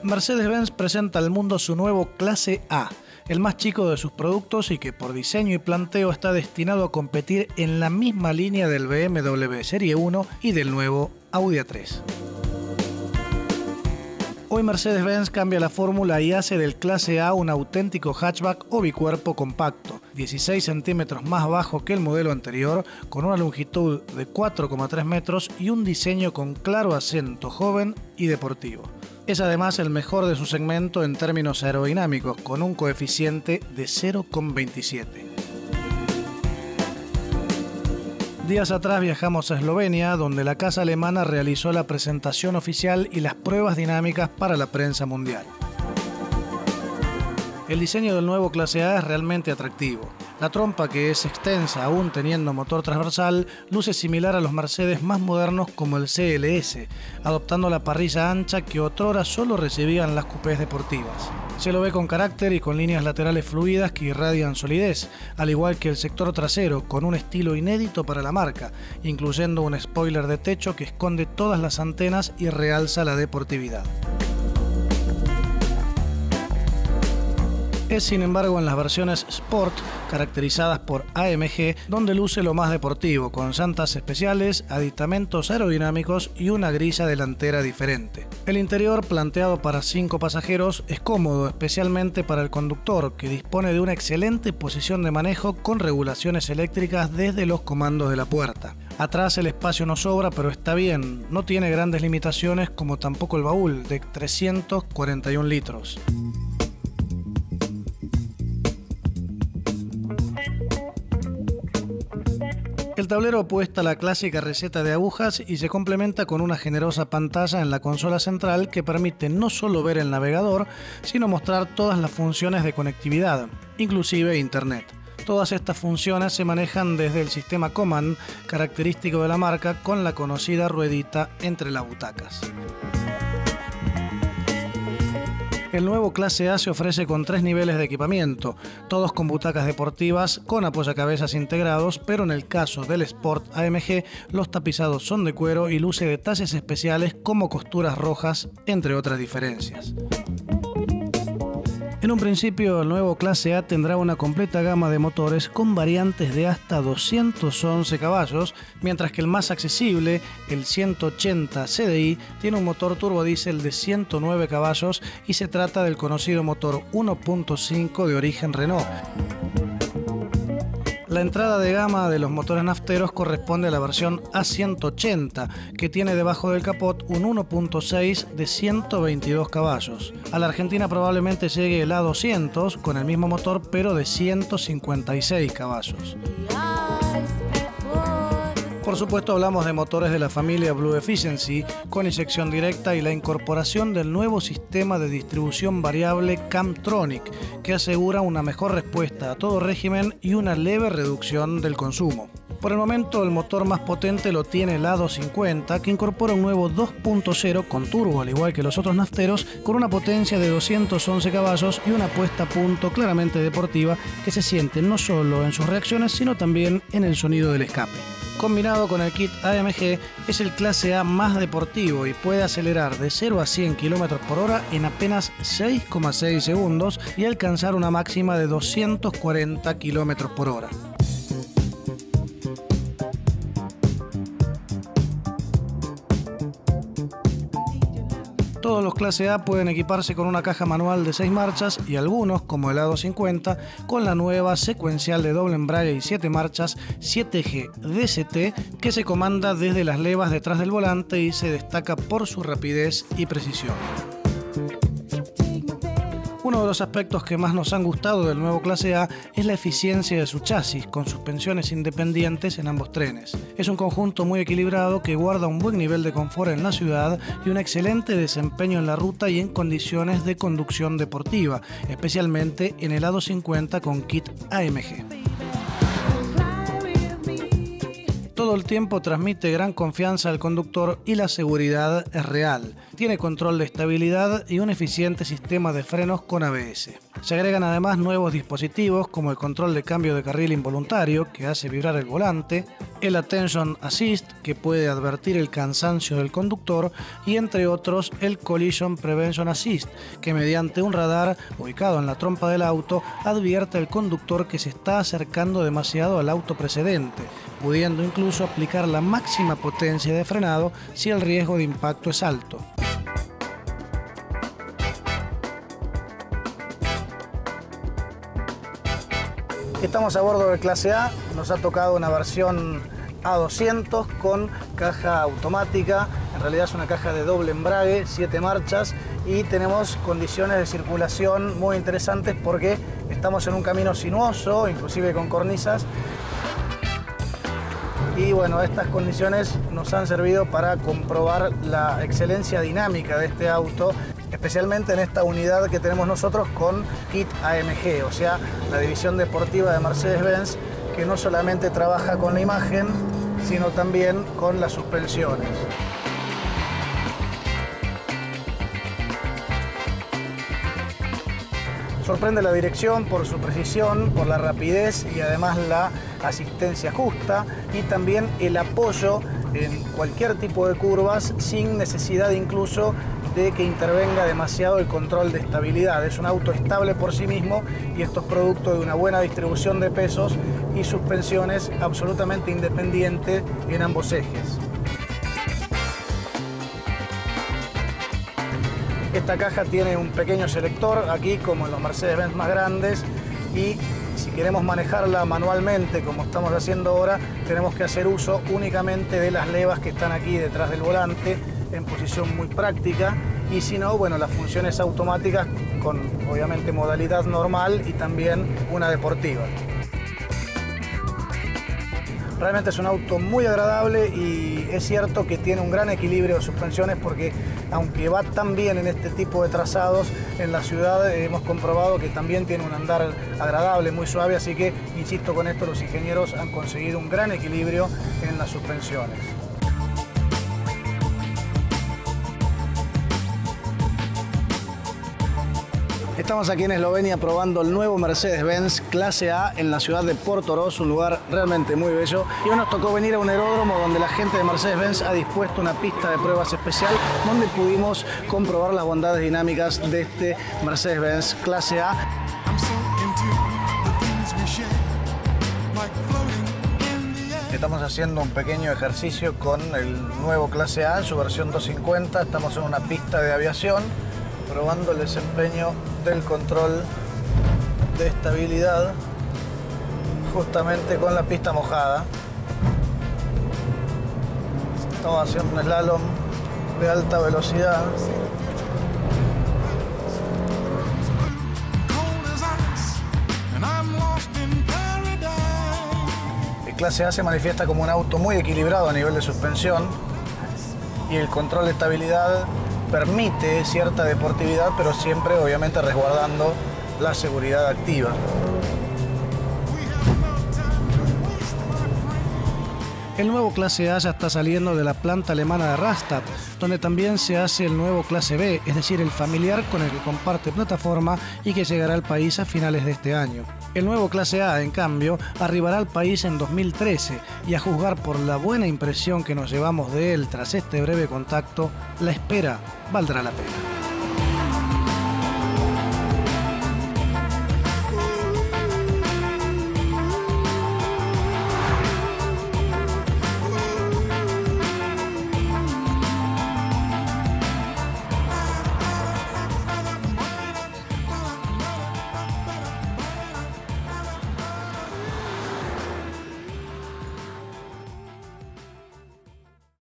Mercedes-Benz presenta al mundo su nuevo Clase A, el más chico de sus productos y que por diseño y planteo está destinado a competir en la misma línea del BMW Serie 1 y del nuevo Audi A3. Hoy Mercedes-Benz cambia la fórmula y hace del Clase A un auténtico hatchback o bicuerpo compacto, 16 centímetros más bajo que el modelo anterior, con una longitud de 4,3 metros y un diseño con claro acento joven y deportivo. Es además el mejor de su segmento en términos aerodinámicos, con un coeficiente de 0,27. Días atrás viajamos a Eslovenia, donde la casa alemana realizó la presentación oficial y las pruebas dinámicas para la prensa mundial. El diseño del nuevo Clase A es realmente atractivo. La trompa, que es extensa aún teniendo motor transversal, luce similar a los Mercedes más modernos como el CLS, adoptando la parrilla ancha que otrora solo recibían las coupés deportivas. Se lo ve con carácter y con líneas laterales fluidas que irradian solidez, al igual que el sector trasero, con un estilo inédito para la marca, incluyendo un spoiler de techo que esconde todas las antenas y realza la deportividad. Es sin embargo en las versiones Sport, caracterizadas por AMG, donde luce lo más deportivo, con llantas especiales, aditamentos aerodinámicos y una grilla delantera diferente. El interior, planteado para 5 pasajeros, es cómodo, especialmente para el conductor, que dispone de una excelente posición de manejo con regulaciones eléctricas desde los comandos de la puerta. Atrás el espacio no sobra, pero está bien, no tiene grandes limitaciones como tampoco el baúl, de 341 litros. El tablero apuesta la clásica receta de agujas y se complementa con una generosa pantalla en la consola central que permite no solo ver el navegador, sino mostrar todas las funciones de conectividad, inclusive Internet. Todas estas funciones se manejan desde el sistema Command, característico de la marca, con la conocida ruedita entre las butacas. El nuevo Clase A se ofrece con 3 niveles de equipamiento, todos con butacas deportivas con apoyacabezas integrados, pero en el caso del Sport AMG los tapizados son de cuero y luce detalles especiales como costuras rojas, entre otras diferencias. En un principio, el nuevo Clase A tendrá una completa gama de motores con variantes de hasta 211 caballos, mientras que el más accesible, el 180 CDI, tiene un motor turbodiesel de 109 caballos y se trata del conocido motor 1.5 de origen Renault. La entrada de gama de los motores nafteros corresponde a la versión A180, que tiene debajo del capot un 1.6 de 122 caballos. A la Argentina probablemente llegue el A200 con el mismo motor, pero de 156 caballos. Por supuesto hablamos de motores de la familia Blue Efficiency con inyección directa y la incorporación del nuevo sistema de distribución variable Camtronic que asegura una mejor respuesta a todo régimen y una leve reducción del consumo. Por el momento el motor más potente lo tiene el A250 que incorpora un nuevo 2.0 con turbo al igual que los otros nafteros con una potencia de 211 caballos y una puesta a punto claramente deportiva que se siente no solo en sus reacciones sino también en el sonido del escape. Combinado con el kit AMG, es el Clase A más deportivo y puede acelerar de 0 a 100 km por hora en apenas 6,6 segundos y alcanzar una máxima de 240 km por hora. Todos los Clase A pueden equiparse con una caja manual de 6 marchas y algunos, como el A250, con la nueva secuencial de doble embrague y 7 marchas 7G DCT que se comanda desde las levas detrás del volante y se destaca por su rapidez y precisión. Uno de los aspectos que más nos han gustado del nuevo Clase A es la eficiencia de su chasis, con suspensiones independientes en ambos trenes. Es un conjunto muy equilibrado que guarda un buen nivel de confort en la ciudad y un excelente desempeño en la ruta y en condiciones de conducción deportiva, especialmente en el A250 con kit AMG. Todo todo el tiempo transmite gran confianza al conductor y la seguridad es real. Tiene control de estabilidad y un eficiente sistema de frenos con ABS. Se agregan además nuevos dispositivos como el control de cambio de carril involuntario, que hace vibrar el volante, el Attention Assist, que puede advertir el cansancio del conductor, y entre otros el Collision Prevention Assist, que mediante un radar ubicado en la trompa del auto advierte al conductor que se está acercando demasiado al auto precedente, pudiendo incluso aplicar la máxima potencia de frenado si el riesgo de impacto es alto. Estamos a bordo del Clase A, nos ha tocado una versión A200 con caja automática, en realidad es una caja de doble embrague, 7 marchas, y tenemos condiciones de circulación muy interesantes porque estamos en un camino sinuoso, inclusive con cornisas. Y bueno, estas condiciones nos han servido para comprobar la excelencia dinámica de este auto, especialmente en esta unidad que tenemos nosotros con kit AMG, o sea, la división deportiva de Mercedes-Benz, que no solamente trabaja con la imagen, sino también con las suspensiones. Sorprende la dirección por su precisión, por la rapidez y además la asistencia justa, y también el apoyo en cualquier tipo de curvas sin necesidad incluso de que intervenga demasiado el control de estabilidad. Es un auto estable por sí mismo y esto es producto de una buena distribución de pesos y suspensiones absolutamente independientes en ambos ejes. Esta caja tiene un pequeño selector aquí como en los Mercedes-Benz más grandes, y si queremos manejarla manualmente como estamos haciendo ahora, tenemos que hacer uso únicamente de las levas que están aquí detrás del volante en posición muy práctica, y si no, bueno, las funciones automáticas con obviamente modalidad normal y también una deportiva. Realmente es un auto muy agradable y es cierto que tiene un gran equilibrio de suspensiones porque aunque va tan bien en este tipo de trazados, en la ciudad hemos comprobado que también tiene un andar agradable, muy suave, así que, insisto con esto, los ingenieros han conseguido un gran equilibrio en las suspensiones. Estamos aquí en Eslovenia probando el nuevo Mercedes-Benz Clase A en la ciudad de Portorož, un lugar realmente muy bello. Y hoy nos tocó venir a un aeródromo donde la gente de Mercedes-Benz ha dispuesto una pista de pruebas especial donde pudimos comprobar las bondades dinámicas de este Mercedes-Benz Clase A. Estamos haciendo un pequeño ejercicio con el nuevo Clase A en su versión 250. Estamos en una pista de aviación probando el desempeño del control de estabilidad justamente con la pista mojada. Estamos haciendo un slalom de alta velocidad. El Clase A se manifiesta como un auto muy equilibrado a nivel de suspensión y el control de estabilidad permite cierta deportividad, pero siempre obviamente resguardando la seguridad activa. El nuevo Clase A ya está saliendo de la planta alemana de Rastatt, donde también se hace el nuevo Clase B, es decir, el familiar con el que comparte plataforma y que llegará al país a finales de este año. El nuevo Clase A, en cambio, arribará al país en 2013 y a juzgar por la buena impresión que nos llevamos de él tras este breve contacto, la espera valdrá la pena.